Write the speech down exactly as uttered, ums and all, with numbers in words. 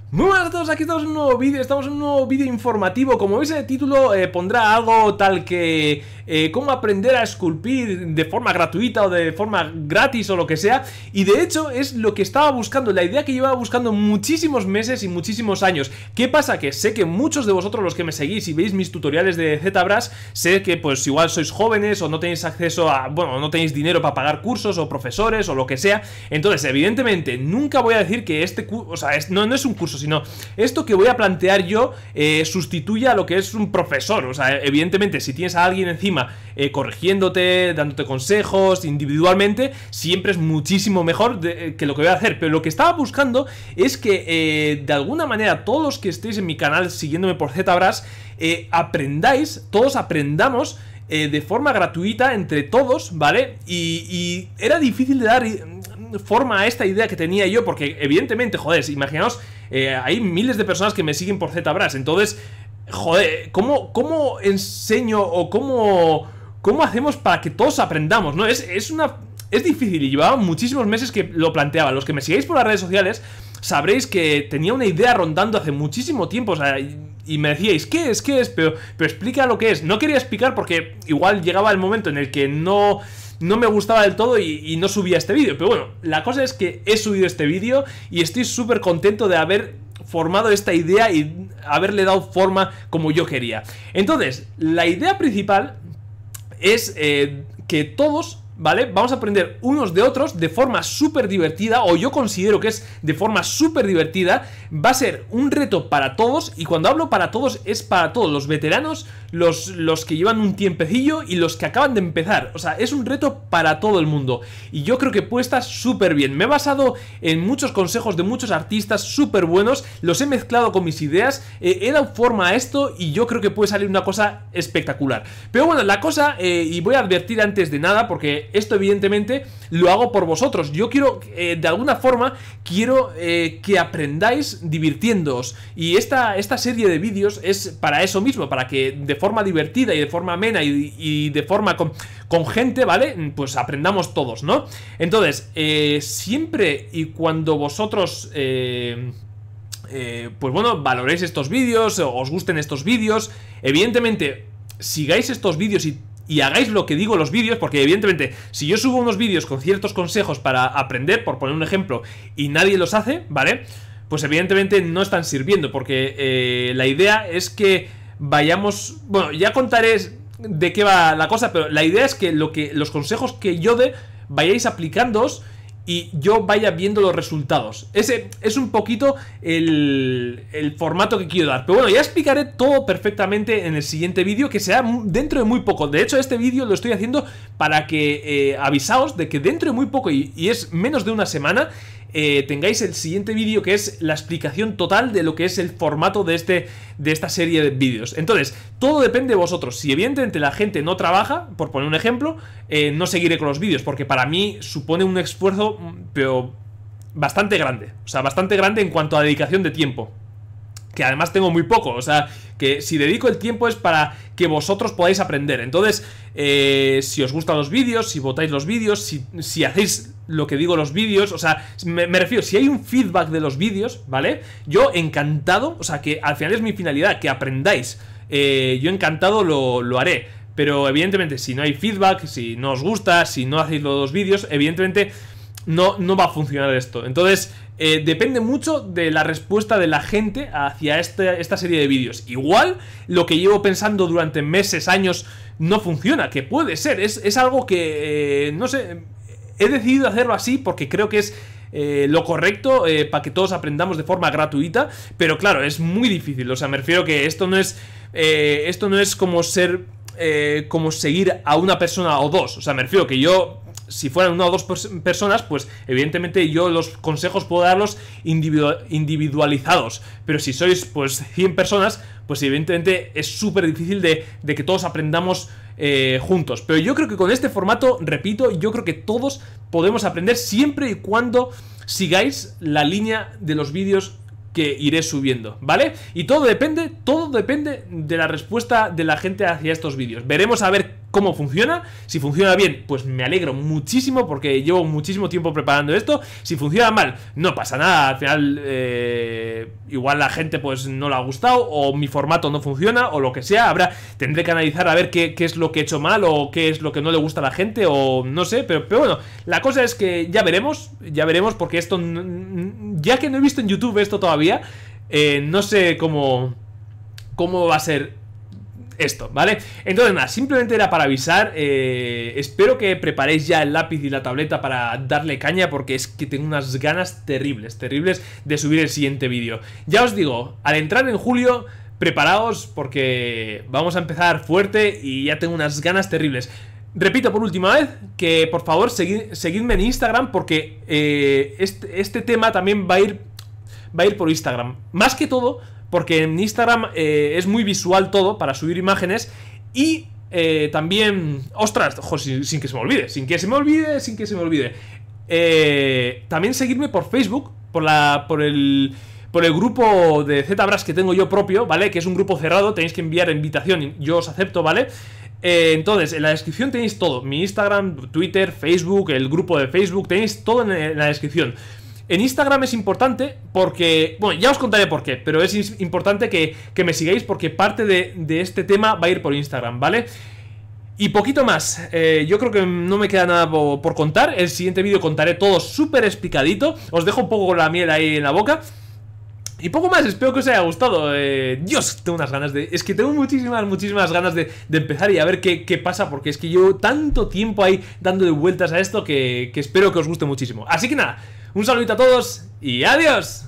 Muy buenas a todos, aquí estamos en un nuevo vídeo, estamos en un nuevo vídeo informativo. Como veis en el título eh, pondrá algo tal que eh, cómo aprender a esculpir de forma gratuita o de forma gratis o lo que sea. Y de hecho es lo que estaba buscando, la idea que llevaba buscando muchísimos meses y muchísimos años. ¿Qué pasa? Que sé que muchos de vosotros, los que me seguís y veis mis tutoriales de ZBrush, sé que pues igual sois jóvenes o no tenéis acceso a, bueno, no tenéis dinero para pagar cursos o profesores o lo que sea. Entonces evidentemente nunca voy a decir que este curso, o sea, es, no, no es un curso, sino esto que voy a plantear yo eh, sustituya a lo que es un profesor. O sea, evidentemente si tienes a alguien encima eh, corrigiéndote, dándote consejos individualmente, siempre es muchísimo mejor de, eh, que lo que voy a hacer. Pero lo que estaba buscando es que eh, de alguna manera todos los que estéis en mi canal siguiéndome por ZBrush eh, aprendáis, todos aprendamos eh, de forma gratuita entre todos, ¿vale? Y, y era difícil de dar forma a esta idea que tenía yo, porque evidentemente, joder, imaginaos, eh, hay miles de personas que me siguen por ZBrush, entonces, joder, ¿cómo, cómo enseño o cómo, cómo hacemos para que todos aprendamos, no? Es, es una... es difícil y llevaba muchísimos meses que lo planteaba. Los que me sigáis por las redes sociales sabréis que tenía una idea rondando hace muchísimo tiempo, o sea, y me decíais, ¿qué es? ¿Qué es? Pero, pero explica lo que es. No quería explicar porque igual llegaba el momento en el que no... no me gustaba del todo y, y no subía este vídeo. Pero bueno, la cosa es que he subido este vídeo y estoy súper contento de haber formado esta idea y haberle dado forma como yo quería. Entonces, la idea principal es eh, que todos, ¿vale? Vamos a aprender unos de otros de forma súper divertida, o yo considero que es de forma súper divertida. Va a ser un reto para todos, y cuando hablo para todos es para todos, los veteranos, los, los que llevan un tiempecillo y los que acaban de empezar. O sea, es un reto para todo el mundo y yo creo que puede estar súper bien. Me he basado en muchos consejos de muchos artistas súper buenos, los he mezclado con mis ideas, eh, he dado forma a esto y yo creo que puede salir una cosa espectacular. Pero bueno, la cosa, eh, y voy a advertir antes de nada, porque esto evidentemente lo hago por vosotros. Yo quiero, eh, de alguna forma, quiero eh, que aprendáis divirtiéndoos, y esta, esta serie de vídeos es para eso mismo, para que de forma divertida y de forma amena y, y de forma con, con gente, ¿vale? Pues aprendamos todos, ¿no? Entonces, eh, siempre y cuando vosotros... Eh, eh, pues bueno, valoréis estos vídeos, os gusten estos vídeos, evidentemente sigáis estos vídeos y Y hagáis lo que digo en los vídeos, porque evidentemente si yo subo unos vídeos con ciertos consejos para aprender, por poner un ejemplo, y nadie los hace, ¿vale? Pues evidentemente no están sirviendo, porque eh, la idea es que vayamos... Bueno, ya contaré de qué va la cosa, pero la idea es que, lo que los consejos que yo dé vayáis aplicándoos y yo vaya viendo los resultados. Ese es un poquito el, el formato que quiero dar. Pero bueno, ya explicaré todo perfectamente en el siguiente vídeo, que será dentro de muy poco. De hecho, este vídeo lo estoy haciendo para que eh, avisaos de que dentro de muy poco, y, y es menos de una semana, eh, tengáis el siguiente vídeo, que es la explicación total de lo que es el formato de, este, de esta serie de vídeos. Entonces, todo depende de vosotros. Si evidentemente la gente no trabaja, por poner un ejemplo, eh, no seguiré con los vídeos, porque para mí supone un esfuerzo, pero bastante grande. O sea, bastante grande en cuanto a dedicación de tiempo, que además tengo muy poco. O sea, que si dedico el tiempo es para que vosotros podáis aprender. Entonces, eh, si os gustan los vídeos, si votáis los vídeos, si, si hacéis lo que digo los vídeos, o sea, me, me refiero, si hay un feedback de los vídeos, ¿vale? Yo encantado, o sea, que al final es mi finalidad, que aprendáis. eh, Yo encantado lo, lo haré. Pero evidentemente si no hay feedback, si no os gusta, si no hacéis los vídeos, evidentemente no, no va a funcionar esto. Entonces, eh, depende mucho de la respuesta de la gente hacia este, esta serie de vídeos. Igual lo que llevo pensando durante meses, años, no funciona, que puede ser, es, es algo que, eh, no sé, he decidido hacerlo así porque creo que es eh, lo correcto eh, para que todos aprendamos de forma gratuita. Pero claro, es muy difícil, o sea, me refiero que esto no es, eh, esto no es como ser, eh, como seguir a una persona o dos. O sea, me refiero que yo... Si fueran una o dos personas, pues evidentemente yo los consejos puedo darlos individualizados. Pero si sois pues cien personas, pues evidentemente es súper difícil de, de que todos aprendamos eh, juntos. Pero yo creo que con este formato, repito, yo creo que todos podemos aprender siempre y cuando sigáis la línea de los vídeos que iré subiendo, ¿vale? Y todo depende, todo depende de la respuesta de la gente hacia estos vídeos. Veremos a ver cómo funciona. Si funciona bien, pues me alegro muchísimo porque llevo muchísimo tiempo preparando esto. Si funciona mal, no pasa nada. Al final, eh, igual la gente pues no le ha gustado, o mi formato no funciona, o lo que sea. Habrá, tendré que analizar a ver qué, qué es lo que he hecho mal, o qué es lo que no le gusta a la gente, o no sé. Pero, pero bueno, la cosa es que ya veremos, ya veremos, porque esto, ya que no he visto en YouTube esto todavía, eh, no sé cómo, cómo va a ser esto, ¿vale? Entonces nada, simplemente era para avisar. eh, Espero que preparéis ya el lápiz y la tableta para darle caña, porque es que tengo unas ganas terribles, terribles de subir el siguiente vídeo. Ya os digo, al entrar en julio, preparaos porque vamos a empezar fuerte y ya tengo unas ganas terribles. Repito por última vez que por favor seguid, seguidme en Instagram, porque eh, este, este tema también va a ir, va a ir por Instagram. Más que todo porque en Instagram eh, es muy visual todo para subir imágenes. Y eh, también, ostras, jo, sin, sin que se me olvide, sin que se me olvide, sin que se me olvide eh, también seguirme por Facebook, por la, por el, por el grupo de ZBrush que tengo yo propio, ¿vale? Que es un grupo cerrado, tenéis que enviar invitación y yo os acepto, ¿vale? Eh, entonces, en la descripción tenéis todo, mi Instagram, Twitter, Facebook, el grupo de Facebook, tenéis todo en, en la descripción. En Instagram es importante porque, bueno, ya os contaré por qué, pero es importante que, que me sigáis, porque parte de, de este tema va a ir por Instagram, ¿vale? Y poquito más, eh, yo creo que no me queda nada por, por contar. El siguiente vídeo contaré todo súper explicadito. Os dejo un poco con la miel ahí en la boca. Y poco más, espero que os haya gustado. eh, Dios, tengo unas ganas de... Es que tengo muchísimas, muchísimas ganas de, de empezar y a ver qué, qué pasa, porque es que llevo tanto tiempo ahí dándole vueltas a esto que, que espero que os guste muchísimo. Así que nada, un saludito a todos y adiós.